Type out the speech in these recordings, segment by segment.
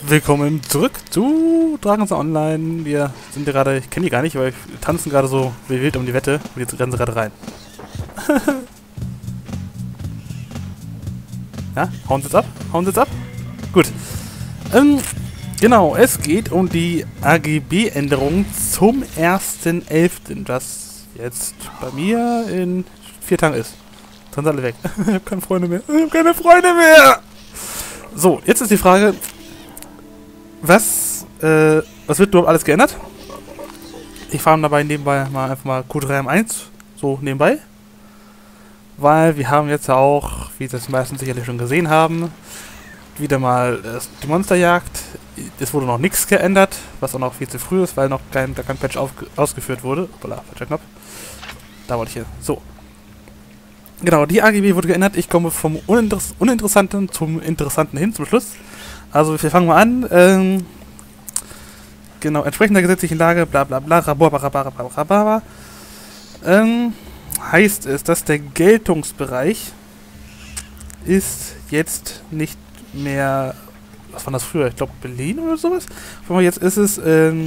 Willkommen zurück zu Dragons Online. Wir sind gerade, ich kenne die gar nicht, aber wir tanzen gerade so wie wild um die Wette und jetzt rennen sie gerade rein. Ja, hauen sie jetzt ab? Hauen sie jetzt ab? Gut. Genau, es geht um die AGB-Änderung zum 1.11., das jetzt bei mir in 4 Tagen ist. Dann sind alle weg. Ich habe keine Freunde mehr. Ich habe keine Freunde mehr! So, jetzt ist die Frage, was wird überhaupt alles geändert? Ich fahre dabei nebenbei einfach mal Q3 M1, so nebenbei. Weil wir haben jetzt ja auch, wie das meistens sicherlich schon gesehen haben, wieder mal die Monsterjagd. Es wurde noch nichts geändert, was auch noch viel zu früh ist, weil noch kein Patch ausgeführt wurde. Hoppala, falscher Knopf. Da wollte ich hin. So. Genau, die AGB wurde geändert. Ich komme vom Uninteressanten zum Interessanten hin, zum Schluss. Also, wir fangen mal an. Genau, entsprechend der gesetzlichen Lage, bla bla bla, rababa. Heißt es, dass der Geltungsbereich ist jetzt nicht mehr, was war das früher? Ich glaube Berlin oder sowas? Jetzt ist es,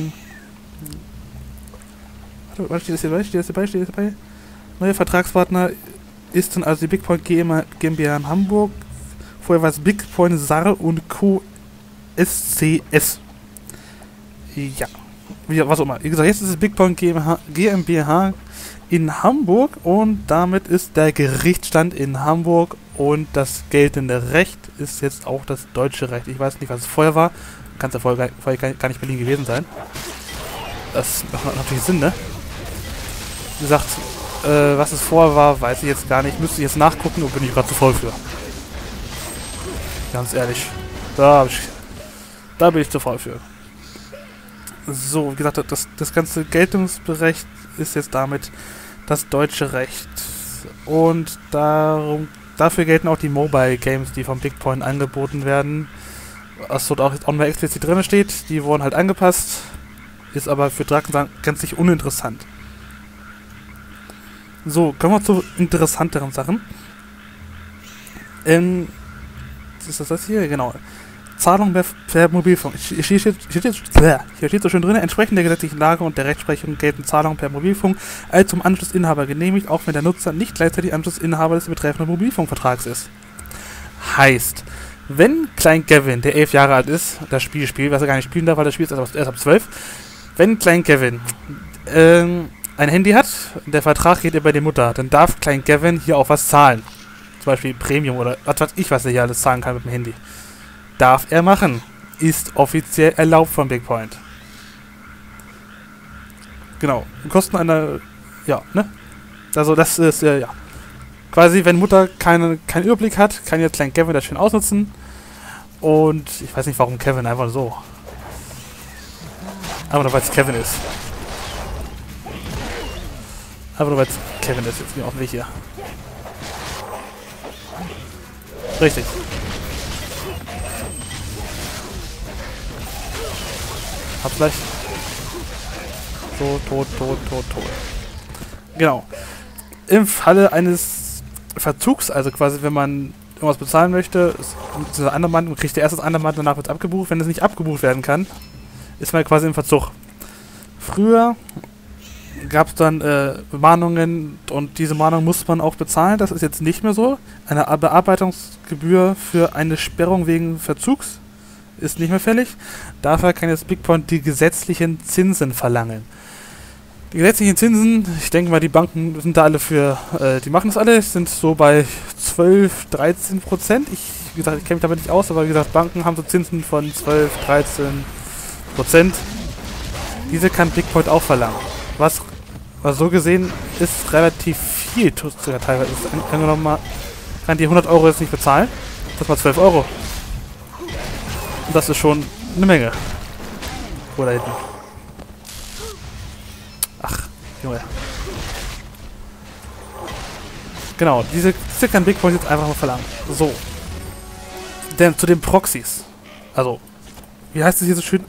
was steht das hierbei? Neuer Vertragspartner ist dann also die Bigpoint GmbH in Hamburg. Vorher war es Bigpoint Saar und Co. SCS. Ja, was auch immer. Wie gesagt, jetzt ist es Bigpoint GmbH in Hamburg und damit ist der Gerichtsstand in Hamburg und das geltende Recht ist jetzt auch das deutsche Recht. Ich weiß nicht, was es vorher war. Kann es ja vorher gar nicht Berlin gewesen sein. Das macht natürlich Sinn, ne? Wie gesagt, was es vorher war, weiß ich jetzt gar nicht. Müsste ich jetzt nachgucken und bin ich gerade zu voll für. Ganz ehrlich. Da bin ich zu voll für. So, wie gesagt, das ganze Geltungsrecht ist jetzt damit das deutsche Recht. Und dafür gelten auch die Mobile Games, die vom Bigpoint angeboten werden. Was dort auch noch mehr explizit drin steht, die wurden halt angepasst. Ist aber für Dragons gänzlich uninteressant. So, kommen wir zu interessanteren Sachen. Ist das hier? Genau. Zahlung per Mobilfunk. Hier steht so schön drin, entsprechend der gesetzlichen Lage und der Rechtsprechung gelten Zahlungen per Mobilfunk als zum Anschlussinhaber genehmigt, auch wenn der Nutzer nicht gleichzeitig Anschlussinhaber des betreffenden Mobilfunkvertrags ist. Heißt, wenn Klein Kevin, der 11 Jahre alt ist, das Spiel spielt, was er gar nicht spielen darf, weil das Spiel ist erst ab 12, wenn Klein Kevin ein Handy hat, der Vertrag geht über die Mutter, dann darf Klein Kevin hier auch was zahlen. Zum Beispiel Premium oder was weiß ich, was er hier alles zahlen kann mit dem Handy. Darf er machen. Ist offiziell erlaubt von Bigpoint. Genau. Kosten einer... Ja, ne? Also das ist, ja. Quasi, wenn Mutter keinen Überblick hat, kann jetzt Klein Kevin das schön ausnutzen. Und ich weiß nicht, warum Kevin, einfach so. Aber nur, weil es Kevin ist. Aber nur, weil es Kevin ist. Jetzt bin ich auf dem Weg hier. Richtig. Hab gleich. So, tot. Genau. Im Falle eines Verzugs, also quasi, wenn man irgendwas bezahlen möchte, man kriegt der erst das Andermann, danach wird es abgebucht. Wenn es nicht abgebucht werden kann, ist man quasi im Verzug. Früher gab es dann Mahnungen und diese Mahnung muss man auch bezahlen. Das ist jetzt nicht mehr so. Eine Bearbeitungsgebühr für eine Sperrung wegen Verzugs ist nicht mehr fällig. Dafür kann jetzt Bigpoint die gesetzlichen Zinsen verlangen. Die gesetzlichen Zinsen, ich denke mal, die Banken sind da alle für, die machen das alle, sind so bei 12-13%. Wie gesagt, ich kenne mich damit nicht aus, aber wie gesagt, Banken haben so Zinsen von 12-13%. Diese kann Bigpoint auch verlangen. Was so gesehen ist relativ viel, sogar teilweise. Angenommen mal, kann die 100 Euro jetzt nicht bezahlen, das mal 12 Euro. Und das ist schon eine Menge. Wo da hinten? Ach, Junge. Genau, diese kann Bigpoint jetzt einfach mal verlangen. So. Denn zu den Proxys. Also, wie heißt es hier so schön?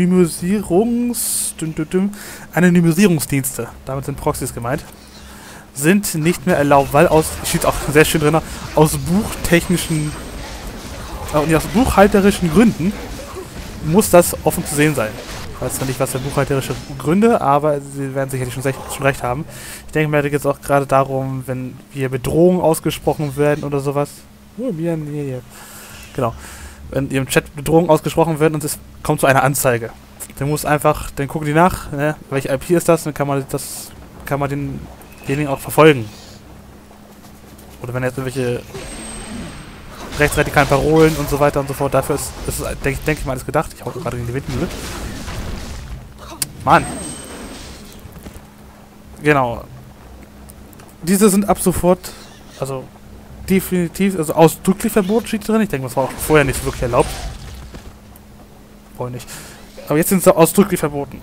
Anonymisierungsdienste. Damit sind Proxys gemeint. Sind nicht mehr erlaubt, weil steht auch sehr schön drin, aus buchtechnischen aus buchhalterischen Gründen muss das offen zu sehen sein. Ich weiß zwar nicht, was für buchhalterische Gründe, aber sie werden sicherlich schon recht haben. Ich denke mir, da geht es auch gerade darum, wenn hier Bedrohungen ausgesprochen werden oder sowas. Oh, mir. Genau. Wenn im Chat Bedrohungen ausgesprochen werden und es kommt zu einer Anzeige. Dann muss einfach, dann gucken die nach, ne, welche IP ist das, dann kann man denjenigen auch verfolgen. Oder wenn jetzt irgendwelche rechtsradikalen Parolen und so weiter und so fort, dafür ist denke ich mal, alles gedacht. Ich hau gerade gegen die Windmühle. Mann! Genau. Diese sind ab sofort, also definitiv, also ausdrücklich verboten steht drin. Ich denke, das war auch vorher nicht wirklich erlaubt. Wohl nicht. Aber jetzt sind sie ausdrücklich verboten.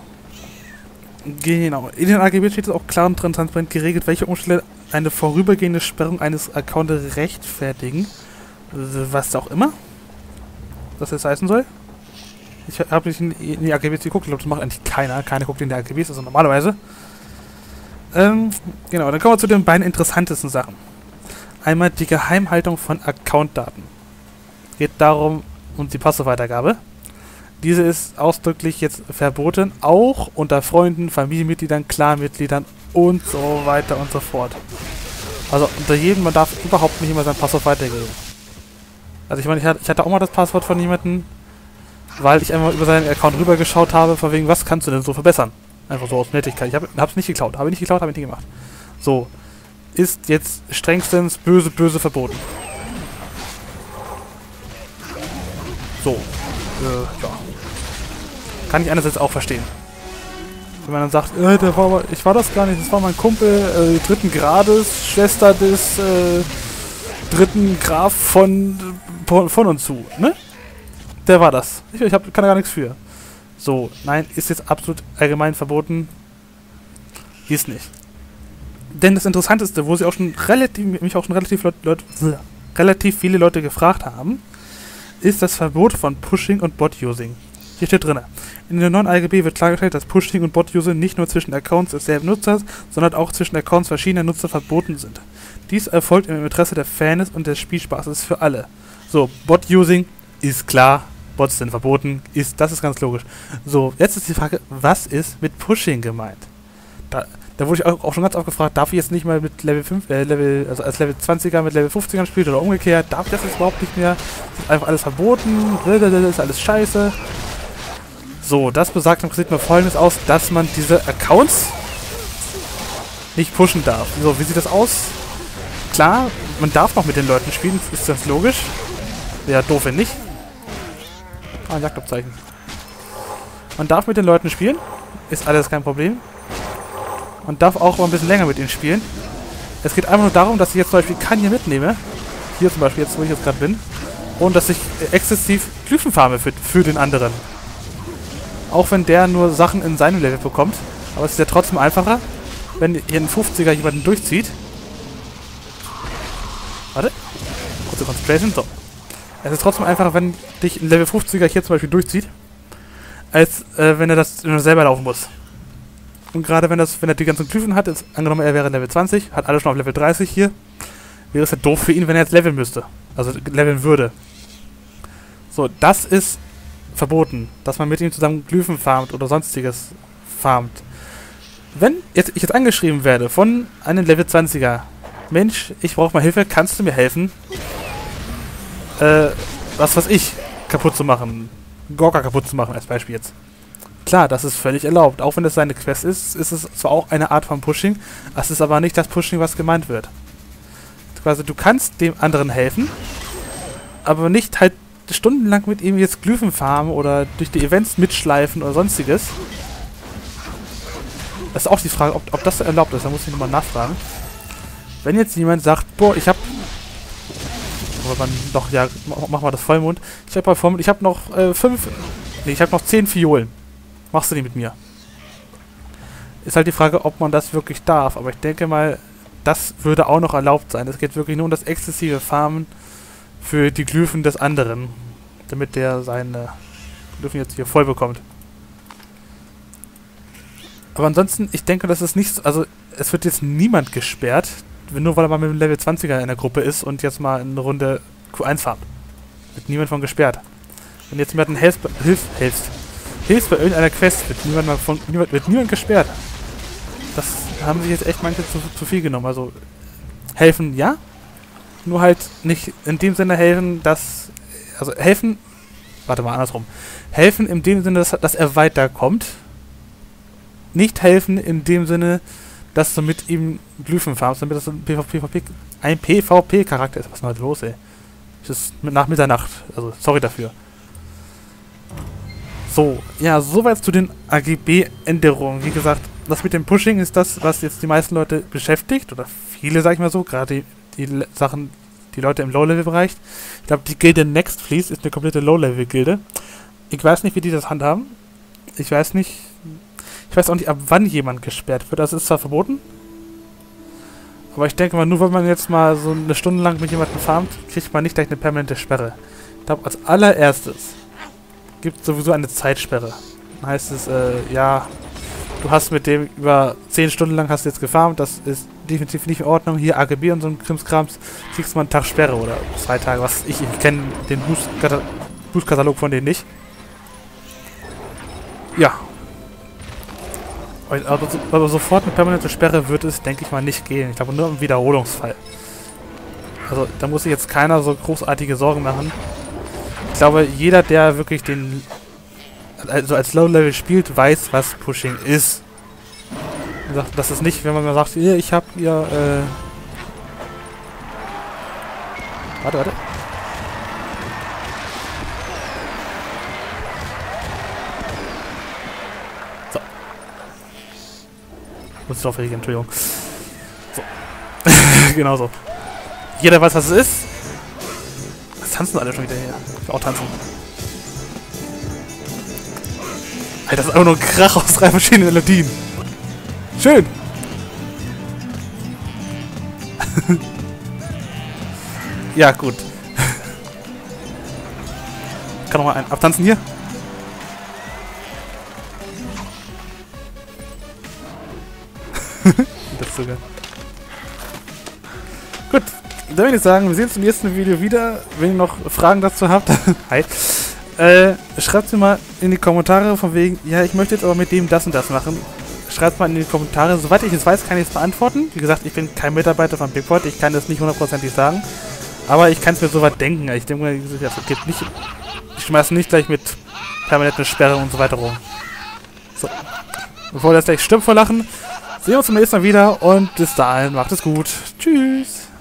Genau. In den AGB steht es auch klar und transparent geregelt, welche Umstände eine vorübergehende Sperrung eines Accounts rechtfertigen. Was auch immer das jetzt heißen soll. Ich habe nicht in die AGBs geguckt, ich glaube, das macht eigentlich keiner. Keiner guckt in die AGBs, also normalerweise. Genau, dann kommen wir zu den beiden interessantesten Sachen. Einmal die Geheimhaltung von Accountdaten. Geht darum, um die Passwortweitergabe. Diese ist ausdrücklich jetzt verboten, auch unter Freunden, Familienmitgliedern, Clanmitgliedern und so weiter und so fort. Also unter jedem, man darf überhaupt nicht immer sein Passwort weitergeben. Also ich meine, ich hatte auch mal das Passwort von jemandem, weil ich einmal über seinen Account rübergeschaut habe, von wegen, was kannst du denn so verbessern? Einfach so aus Nettigkeit. Ich hab's nicht geklaut, habe ich nicht gemacht. So, ist jetzt strengstens böse verboten. So, ja. Kann ich einerseits auch verstehen. Wenn man dann sagt, ich war das gar nicht, das war mein Kumpel, dritten Grades, Schwester des dritten Graf von und zu, ne? Der war das. Ich kann da gar nichts für. So, nein, ist jetzt absolut allgemein verboten. Ist nicht. Denn das Interessanteste, wo sie auch schon relativ viele Leute gefragt haben, ist das Verbot von Pushing und Bot-Using. Hier steht drin: In der neuen AGB wird klargestellt, dass Pushing und Bot-Using nicht nur zwischen Accounts desselben Nutzers, sondern auch zwischen Accounts verschiedener Nutzer verboten sind. Dies erfolgt im Interesse der Fairness und des Spielspaßes für alle. So, Bot-Using ist klar, Bots sind verboten, das ist ganz logisch. So, jetzt ist die Frage, was ist mit Pushing gemeint? Da wurde ich auch schon ganz oft gefragt, darf ich jetzt nicht mal mit Level 5, also als Level 20er mit Level 50ern spielen oder umgekehrt, darf ich das jetzt überhaupt nicht mehr? Ist einfach alles verboten, ist alles scheiße. So, das besagt im Prinzip nur Folgendes aus, dass man diese Accounts nicht pushen darf. So, wie sieht das aus? Klar, man darf noch mit den Leuten spielen, ist ganz logisch. Wäre doof, wenn nicht. Ah, ein Jagdabzeichen. Man darf mit den Leuten spielen, ist alles kein Problem. Man darf auch mal ein bisschen länger mit ihnen spielen. Es geht einfach nur darum, dass ich jetzt zum Beispiel Kan hier mitnehme. Hier zum Beispiel, jetzt wo ich jetzt gerade bin. Und dass ich exzessiv Glyphen farme für den anderen. Auch wenn der nur Sachen in seinem Level bekommt. Aber es ist ja trotzdem einfacher, wenn hier ein 50er jemanden durchzieht. Warte. Kurze Concentration. So. Es ist trotzdem einfacher, wenn dich ein Level 50er hier zum Beispiel durchzieht, als wenn er das selber laufen muss. Und gerade wenn er die ganzen Glyphen hat, ist angenommen, er wäre Level 20, hat alles schon auf Level 30 hier, wäre es ja doof für ihn, wenn er jetzt leveln müsste. Also leveln würde. So, das ist verboten, dass man mit ihm zusammen Glyphen farmt oder sonstiges farmt. Wenn ich jetzt angeschrieben werde von einem Level 20er, Mensch, ich brauche mal Hilfe, kannst du mir helfen? Was weiß ich, kaputt zu machen. Gorka kaputt zu machen, als Beispiel jetzt. Klar, das ist völlig erlaubt. Auch wenn es seine Quest ist, ist es zwar auch eine Art von Pushing, es ist aber nicht das Pushing, was gemeint wird. Quasi, du kannst dem anderen helfen, aber nicht halt stundenlang mit ihm jetzt Glyphen farmen oder durch die Events mitschleifen oder sonstiges. Das ist auch die Frage, ob das erlaubt ist. Da muss ich nochmal nachfragen. Wenn jetzt jemand sagt, boah, ich hab... Aber man doch, ja, mach mal das Vollmond. Ich hab noch 10 Fiolen. Machst du die mit mir? Ist halt die Frage, ob man das wirklich darf. Aber ich denke mal, das würde auch noch erlaubt sein. Es geht wirklich nur um das exzessive Farmen für die Glyphen des anderen. Damit der seine Glyphen jetzt hier voll bekommt. Aber ansonsten, ich denke, das ist nicht so, also es wird jetzt niemand gesperrt, nur weil er mal mit dem Level 20er in der Gruppe ist und jetzt mal eine Runde Q1 farmt. Wird niemand von gesperrt. Wenn jetzt jemanden hilfst bei irgendeiner Quest, wird niemand gesperrt. Das haben sich jetzt echt manche zu viel genommen. Also helfen, ja. Nur halt nicht in dem Sinne helfen, dass... Also helfen... Warte mal, andersrum. Helfen in dem Sinne, dass er weiterkommt. Nicht helfen in dem Sinne, dass du mit ihm Glyphen farmst, damit das ein PvP-Charakter ist. Was ist denn heute los, ey? Es ist nach Mitternacht. Also, sorry dafür. So, ja, soweit zu den AGB-Änderungen. Wie gesagt, das mit dem Pushing ist das, was jetzt die meisten Leute beschäftigt. Oder viele, sag ich mal so. Gerade die Leute im Low-Level-Bereich. Ich glaube, die Gilde Next Fleece ist eine komplette Low-Level-Gilde. Ich weiß nicht, wie die das handhaben. Ich weiß auch nicht, ab wann jemand gesperrt wird. Das ist zwar verboten. Aber ich denke mal, nur wenn man jetzt mal so eine Stunde lang mit jemandem farmt, kriegt man nicht gleich eine permanente Sperre. Ich glaube, als allererstes gibt es sowieso eine Zeitsperre. Dann heißt es, ja, du hast mit dem über 10 Stunden lang hast du jetzt gefarmt, das ist definitiv nicht in Ordnung. Hier AGB und so ein Krimskrams, kriegst du mal einen Tag Sperre oder 2 Tage, was ich kenne den Boost-Katalog von denen nicht. Ja. Aber sofort eine permanente Sperre wird es, denke ich mal, nicht gehen. Ich glaube, nur im Wiederholungsfall. Also, da muss sich jetzt keiner so großartige Sorgen machen. Ich glaube, jeder, der wirklich also als Low-Level spielt, weiß, was Pushing ist. Das ist nicht, wenn man mal sagt, ich hab hier, Warte. So. Muss ich drauf reagieren, Entschuldigung. So. Genau so. Jeder weiß, was es ist. Was tanzen alle schon wieder her? Ich will auch tanzen. Alter, das ist einfach nur ein Krach aus 3 verschiedenen Melodien. Schön! Ja, gut. Ich kann noch mal einen abtanzen hier. Das ist sogar. Gut, dann würde ich sagen, wir sehen uns im nächsten Video wieder. Wenn ihr noch Fragen dazu habt, hi. Schreibt mir mal in die Kommentare von wegen, ja, ich möchte jetzt aber mit dem das und das machen. Schreibt mal in die Kommentare. Soweit ich es weiß, kann ich es beantworten. Wie gesagt, ich bin kein Mitarbeiter von Bigport. Ich kann das nicht hundertprozentig sagen. Aber ich kann es mir soweit denken. Ich denke mal, ich schmeiße nicht gleich mit permanenter Sperre und so weiter rum. So. Bevor das gleich stirbt vor Lachen, sehen wir uns zum nächsten Mal wieder und bis dahin macht es gut. Tschüss.